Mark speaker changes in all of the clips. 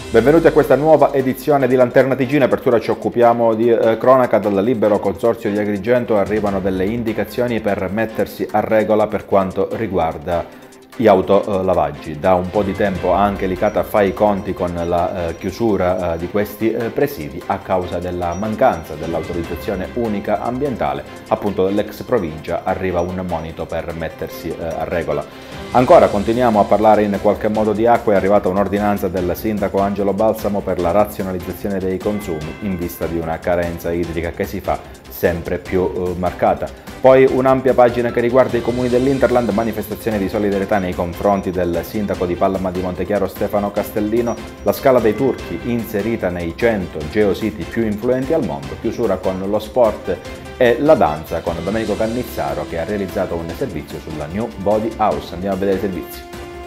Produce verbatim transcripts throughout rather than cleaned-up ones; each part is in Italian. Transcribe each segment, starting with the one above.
Speaker 1: Benvenuti a questa nuova edizione di Lanterna T G. In apertura ci occupiamo di eh, cronaca. Dal libero consorzio di Agrigento arrivano delle indicazioni per mettersi a regola per quanto riguarda gli autolavaggi. Da un po' di tempo anche Licata fa i conti con la eh, chiusura eh, di questi eh, presidi a causa della mancanza dell'autorizzazione unica ambientale. Appunto dall'ex provincia arriva un monito per mettersi eh, a regola. Ancora continuiamo a parlare in qualche modo di acqua. È arrivata un'ordinanza del sindaco Angelo Balsamo per la razionalizzazione dei consumi in vista di una carenza idrica che si fa sempre più uh, marcata. Poi un'ampia pagina che riguarda i comuni dell'Interland, manifestazione di solidarietà nei confronti del sindaco di Palma di Montechiaro Stefano Castellino, la Scala dei Turchi inserita nei cento geositi più influenti al mondo, chiusura con lo sport e la danza con Domenico Cannizzaro che ha realizzato un servizio sulla New Body House. Andiamo a vedere i servizi.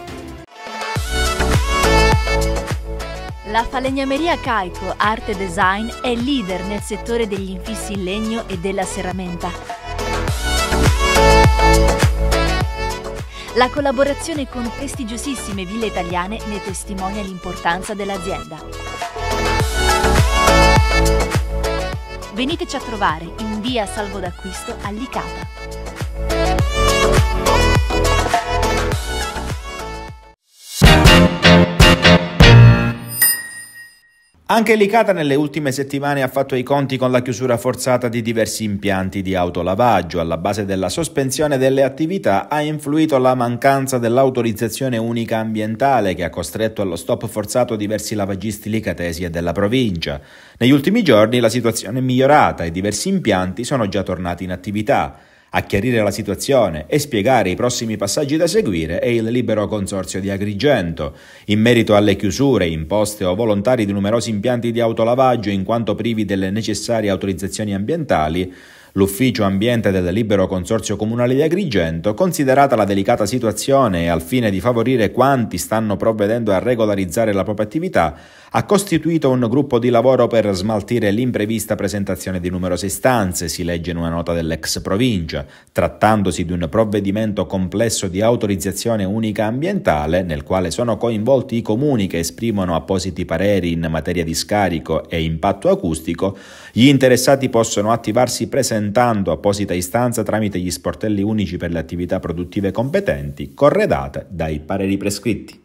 Speaker 2: La falegnameria Caico Arte Design è leader nel settore degli infissi in legno e della serramenta. La collaborazione con prestigiosissime ville italiane ne testimonia l'importanza dell'azienda. Veniteci a trovare in via Salvo d'Acquisto a Licata.
Speaker 3: Anche Licata nelle ultime settimane ha fatto i conti con la chiusura forzata di diversi impianti di autolavaggio. Alla base della sospensione delle attività ha influito la mancanza dell'autorizzazione unica ambientale che ha costretto allo stop forzato diversi lavaggisti licatesi e della provincia. Negli ultimi giorni la situazione è migliorata e diversi impianti sono già tornati in attività. A chiarire la situazione e spiegare i prossimi passaggi da seguire è il libero consorzio di Agrigento. In merito alle chiusure imposte o volontari di numerosi impianti di autolavaggio in quanto privi delle necessarie autorizzazioni ambientali, l'Ufficio Ambiente del Libero Consorzio Comunale di Agrigento, considerata la delicata situazione e al fine di favorire quanti stanno provvedendo a regolarizzare la propria attività, ha costituito un gruppo di lavoro per smaltire l'imprevista presentazione di numerose istanze, si legge in una nota dell'ex provincia, trattandosi di un provvedimento complesso di autorizzazione unica ambientale, nel quale sono coinvolti i comuni che esprimono appositi pareri in materia di scarico e impatto acustico. Gli interessati possono attivarsi presentando apposita istanza tramite gli sportelli unici per le attività produttive competenti, corredate dai pareri prescritti.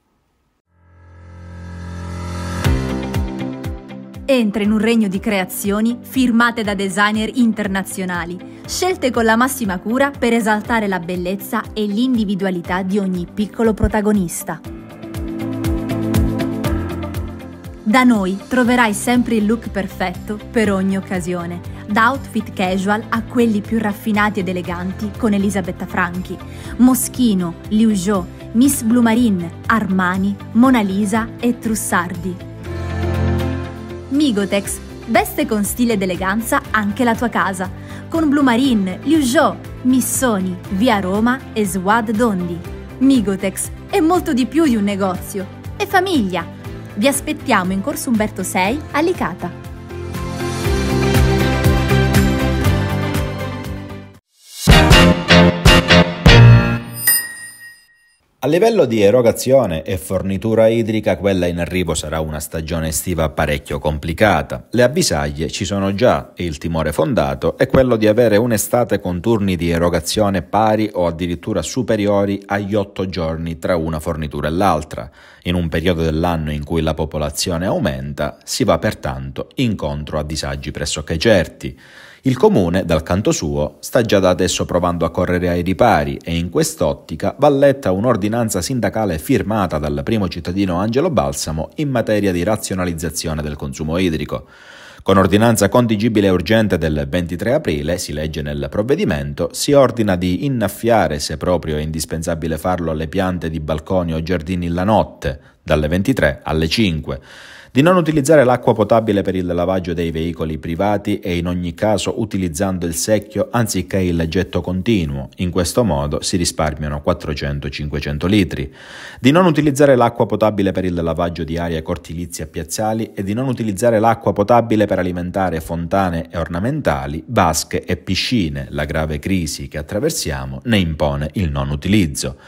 Speaker 2: Entra in un regno di creazioni firmate da designer internazionali, scelte con la massima cura per esaltare la bellezza e l'individualità di ogni piccolo protagonista. Da noi troverai sempre il look perfetto per ogni occasione, da outfit casual a quelli più raffinati ed eleganti con Elisabetta Franchi, Moschino, Liu Jo, Miss Blue Marine, Armani, Mona Lisa e Trussardi. Migotex veste con stile ed eleganza anche la tua casa, con Blue Marine, Liu Jo, Missoni, Via Roma e Swad Dondi. Migotex è molto di più di un negozio, è famiglia. Vi aspettiamo in Corso Umberto sei a Licata.
Speaker 3: A livello di erogazione e fornitura idrica, quella in arrivo sarà una stagione estiva parecchio complicata. Le avvisaglie ci sono già e il timore fondato è quello di avere un'estate con turni di erogazione pari o addirittura superiori agli otto giorni tra una fornitura e l'altra. In un periodo dell'anno in cui la popolazione aumenta, si va pertanto incontro a disagi pressoché certi. Il Comune, dal canto suo, sta già da adesso provando a correre ai ripari e in quest'ottica va letta un'ordinanza sindacale firmata dal primo cittadino Angelo Balsamo in materia di razionalizzazione del consumo idrico. Con ordinanza contingibile e urgente del ventitré aprile, si legge nel provvedimento, si ordina di innaffiare, se proprio è indispensabile farlo, le piante di balconi o giardini la notte, dalle ventitré alle cinque, di non utilizzare l'acqua potabile per il lavaggio dei veicoli privati e in ogni caso utilizzando il secchio anziché il getto continuo. In questo modo si risparmiano quattrocento cinquecento litri. Di non utilizzare l'acqua potabile per il lavaggio di aree cortilizie e piazzali e di non utilizzare l'acqua potabile per alimentare fontane e ornamentali, vasche e piscine. La grave crisi che attraversiamo ne impone il non utilizzo.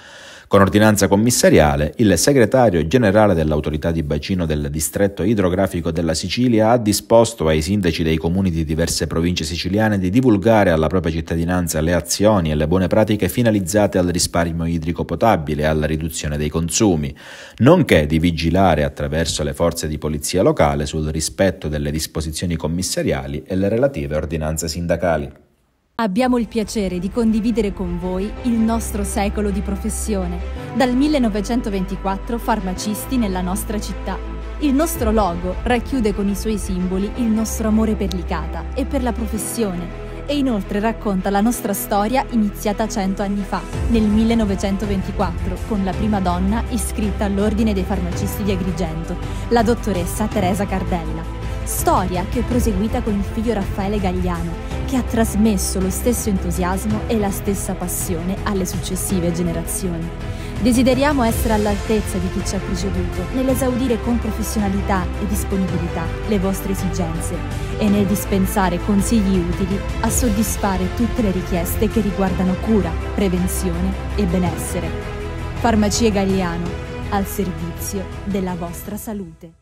Speaker 3: Con ordinanza commissariale, il segretario generale dell'autorità di bacino del distretto idrografico della Sicilia ha disposto ai sindaci dei comuni di diverse province siciliane di divulgare alla propria cittadinanza le azioni e le buone pratiche finalizzate al risparmio idrico potabile e alla riduzione dei consumi, nonché di vigilare attraverso le forze di polizia locale sul rispetto delle disposizioni commissariali e le relative ordinanze sindacali.
Speaker 2: Abbiamo il piacere di condividere con voi il nostro secolo di professione, dal millenovecentoventiquattro farmacisti nella nostra città. Il nostro logo racchiude con i suoi simboli il nostro amore per Licata e per la professione e inoltre racconta la nostra storia iniziata cento anni fa, nel millenovecentoventiquattro, con la prima donna iscritta all'Ordine dei Farmacisti di Agrigento, la dottoressa Teresa Cardella. Storia che è proseguita con il figlio Raffaele Gagliano, che ha trasmesso lo stesso entusiasmo e la stessa passione alle successive generazioni. Desideriamo essere all'altezza di chi ci ha preceduto nell'esaudire con professionalità e disponibilità le vostre esigenze e nel dispensare consigli utili a soddisfare tutte le richieste che riguardano cura, prevenzione e benessere. Farmacie Gagliano, al servizio della vostra salute.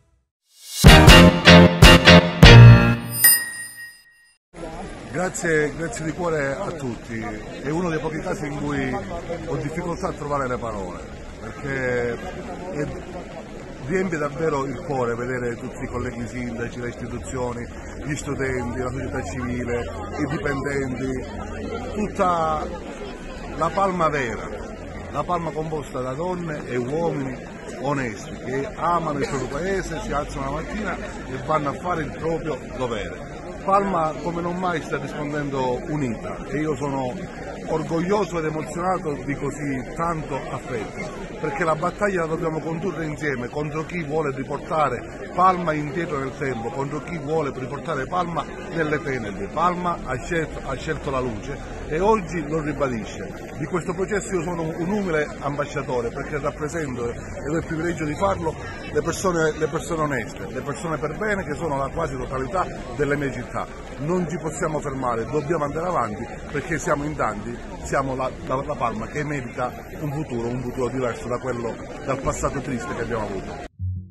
Speaker 4: Grazie, grazie di cuore a tutti. È uno dei pochi casi in cui ho difficoltà a trovare le parole, perché è, riempie davvero il cuore vedere tutti i colleghi sindaci, le istituzioni, gli studenti, la società civile, i dipendenti, tutta la palma vera, la palma composta da donne e uomini onesti che amano il proprio paese, si alzano la mattina e vanno a fare il proprio dovere. Palma come non mai sta rispondendo unita e io sono orgoglioso ed emozionato di così tanto affetto, perché la battaglia la dobbiamo condurre insieme contro chi vuole riportare Palma indietro nel tempo, contro chi vuole riportare Palma nelle tenebre. Palma ha scelto, ha scelto la luce e oggi lo ribadisce. Di questo processo io sono un umile ambasciatore, perché rappresento, ed ho il privilegio di farlo, le persone, le persone oneste, le persone per bene che sono la quasi totalità delle mie città. Non ci possiamo fermare, dobbiamo andare avanti perché siamo in tanti, siamo la, la, la Palma che merita un futuro, un futuro diverso da quello, dal passato triste che abbiamo avuto.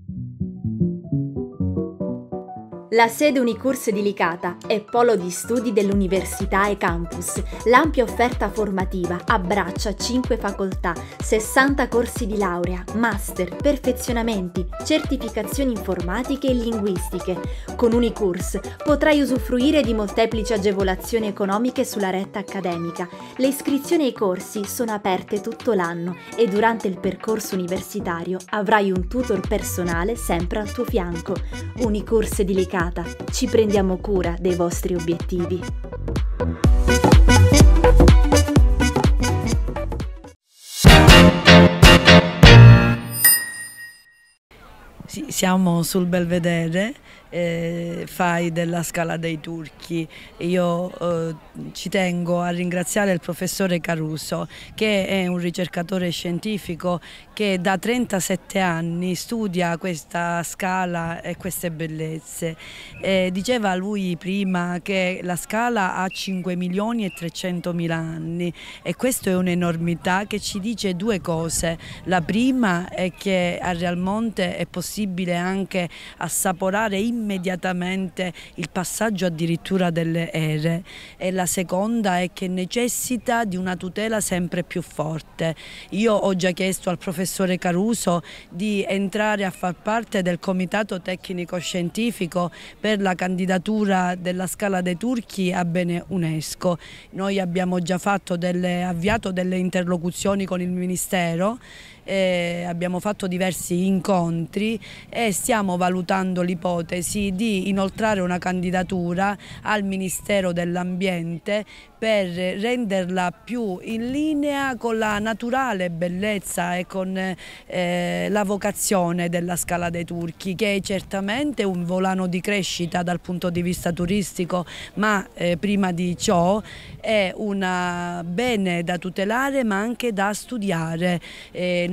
Speaker 2: La sede Unicurs di Licata è polo di studi dell'Università e Campus. L'ampia offerta formativa abbraccia cinque facoltà, sessanta corsi di laurea, master, perfezionamenti, certificazioni informatiche e linguistiche. Con Unicurs potrai usufruire di molteplici agevolazioni economiche sulla retta accademica. Le iscrizioni ai corsi sono aperte tutto l'anno e durante il percorso universitario avrai un tutor personale sempre al tuo fianco. Unicurs di Licata. Ci prendiamo cura dei vostri obiettivi.
Speaker 5: Sì, siamo sul Belvedere, eh, fai della Scala dei Turchi. Io eh, ci tengo a ringraziare il professore Caruso, che è un ricercatore scientifico che da trentasette anni studia questa scala e queste bellezze. Eh, diceva lui prima che la Scala ha cinque milioni e trecentomila anni e questo è un'enormità che ci dice due cose. La prima è che a Realmonte è possibile anche assaporare immediatamente il passaggio addirittura delle ere, e la seconda è che necessita di una tutela sempre più forte. Io ho già chiesto al professore Caruso di entrare a far parte del comitato tecnico scientifico per la candidatura della Scala dei Turchi a bene UNESCO. Noi abbiamo già fatto delle, avviato delle interlocuzioni con il Ministero. Eh, abbiamo fatto diversi incontri e stiamo valutando l'ipotesi di inoltrare una candidatura al Ministero dell'Ambiente per renderla più in linea con la naturale bellezza e con eh, la vocazione della Scala dei Turchi, che è certamente un volano di crescita dal punto di vista turistico, ma eh, prima di ciò è un bene da tutelare ma anche da studiare. Eh,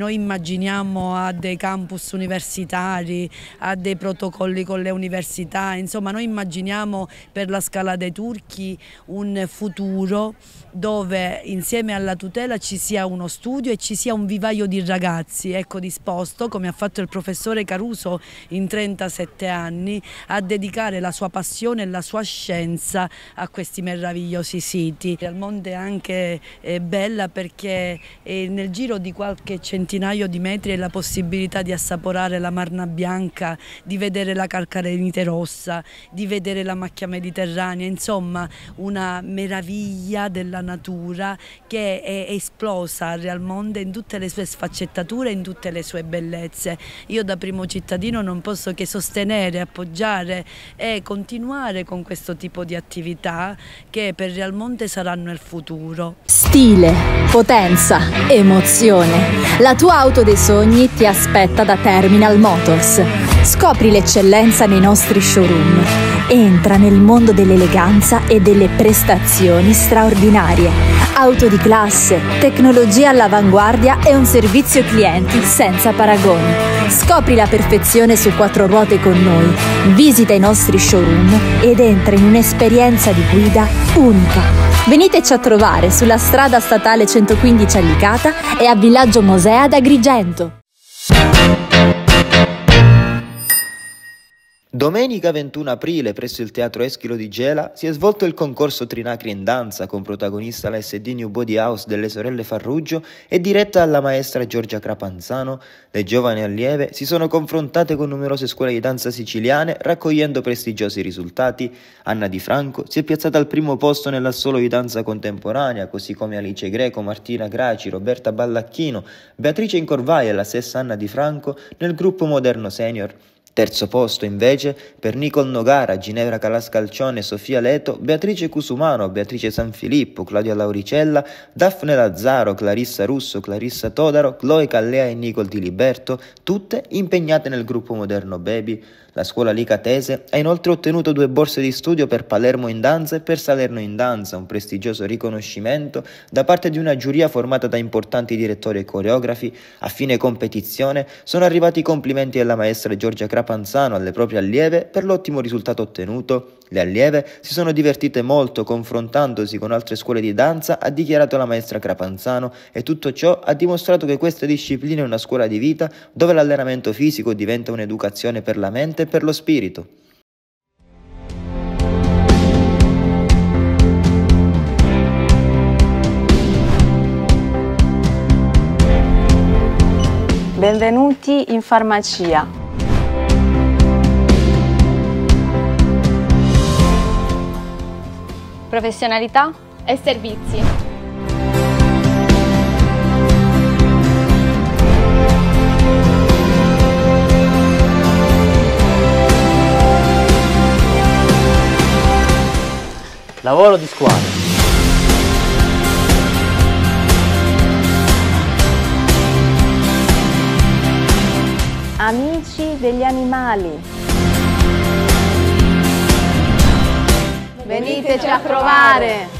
Speaker 5: noi immaginiamo a dei campus universitari, a dei protocolli con le università, insomma noi immaginiamo per la Scala dei Turchi un futuro dove insieme alla tutela ci sia uno studio e ci sia un vivaio di ragazzi, ecco, disposto, come ha fatto il professore Caruso in trentasette anni, a dedicare la sua passione e la sua scienza a questi meravigliosi siti. Al Monte è anche eh, bella perché eh, nel giro di qualche centinaio di metri hai la possibilità di assaporare la Marna Bianca, di vedere la Calcarenite Rossa, di vedere la macchia mediterranea, insomma una meraviglia della natura che è esplosa a Real Monte in tutte le sue sfaccettature, in tutte le sue bellezze. Io da primo cittadino non posso che sostenere, appoggiare e continuare con questo tipo di attività che per Real Monte saranno il futuro.
Speaker 2: Stile, potenza, emozione. La tua auto dei sogni ti aspetta da Terminal Motors. Scopri l'eccellenza nei nostri showroom. Entra nel mondo dell'eleganza e delle prestazioni straordinarie. Auto di classe, tecnologia all'avanguardia e un servizio clienti senza paragoni. Scopri la perfezione su quattro ruote con noi. Visita i nostri showroom ed entra in un'esperienza di guida unica. Veniteci a trovare sulla strada statale centoquindici a Licata e a Villaggio Mosè ad Agrigento.
Speaker 6: Domenica ventuno aprile presso il Teatro Eschilo di Gela si è svolto il concorso Trinacri in danza con protagonista la S D New Body House delle sorelle Farruggio e diretta dalla maestra Giorgia Crapanzano. Le giovani allieve si sono confrontate con numerose scuole di danza siciliane raccogliendo prestigiosi risultati. Anna Di Franco si è piazzata al primo posto nell'assolo di danza contemporanea, così come Alice Greco, Martina Graci, Roberta Ballacchino, Beatrice Incorvaia e la stessa Anna Di Franco nel gruppo Moderno Senior. Terzo posto invece per Nicole Nogara, Ginevra Calascalcione, Sofia Leto, Beatrice Cusumano, Beatrice Sanfilippo, Claudia Lauricella, Daphne Lazzaro, Clarissa Russo, Clarissa Todaro, Chloe Callea e Nicole Di Liberto, tutte impegnate nel gruppo Moderno Baby. La scuola licatese ha inoltre ottenuto due borse di studio per Palermo in danza e per Salerno in danza, un prestigioso riconoscimento da parte di una giuria formata da importanti direttori e coreografi. A fine competizione sono arrivati i complimenti della maestra Giorgia Crapanzano alle proprie allieve per l'ottimo risultato ottenuto. Le allieve si sono divertite molto confrontandosi con altre scuole di danza, ha dichiarato la maestra Crapanzano, e tutto ciò ha dimostrato che questa disciplina è una scuola di vita dove l'allenamento fisico diventa un'educazione per la mente e per lo spirito.
Speaker 7: Benvenuti in farmacia.
Speaker 8: Professionalità e servizi.
Speaker 9: Lavoro di squadra.
Speaker 7: Amici degli animali.
Speaker 8: Veniteci a trovare!